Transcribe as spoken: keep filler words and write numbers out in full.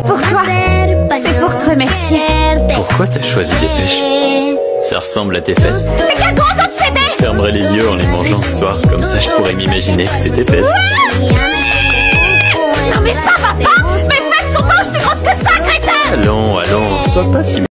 Pour toi. C'est pour te remercier. Pourquoi t'as choisi les pêches? Ça ressemble à tes fesses. T'es qu'un gros obsédé. Je fermerai les yeux en les mangeant ce soir, comme ça je pourrais m'imaginer que c'est tes fesses. Non mais ça va pas. Mes fesses sont pas aussi grosses que ça, crétin. Allons, allons, sois pas si